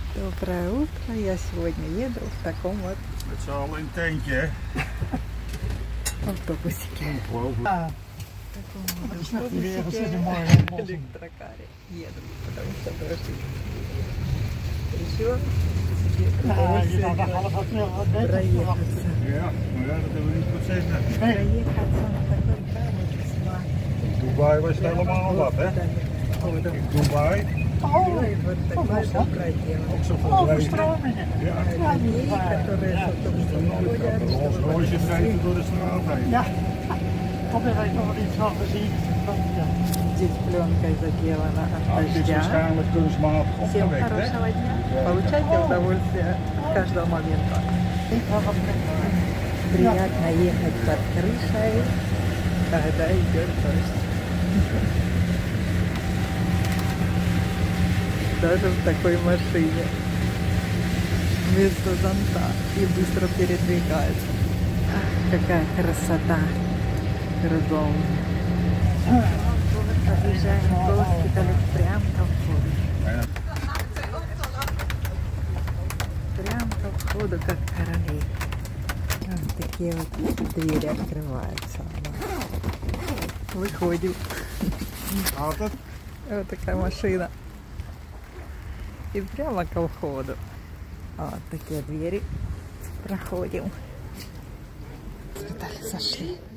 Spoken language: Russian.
Доброе утро. Я сегодня еду в таком вот автобусике. Электрокаре еду, потому что дождь. Еще проехаться. Проехаться на такой камень. Dubai was het helemaal wat, hè? In Dubai. Oh, и вот такой же проделал. Overstromingen. Ja. Людей, которые с автобусом ходят, чтобы Rolls-Royce rijden door de straat heen. Ja, dat heb ik nog wel iets van gezien. Здесь пленкой заделана от Dit is дождя. waarschijnlijk kunstmatig Всем opgewekt, hè? хорошего дня. Получайте удовольствие от каждого момента. Приятно ехать под крышей, когда идет дождь. Даже в такой машине. Вместо зонта. И быстро передвигается. Какая красота. Кругом. Подъезжаем к госпиталю прям ко входу. Прям ко входу, как короли. Вот такие вот двери открываются. Выходим. Вот такая машина. И прямо ко входу. Вот такие двери. Проходим. Сошли.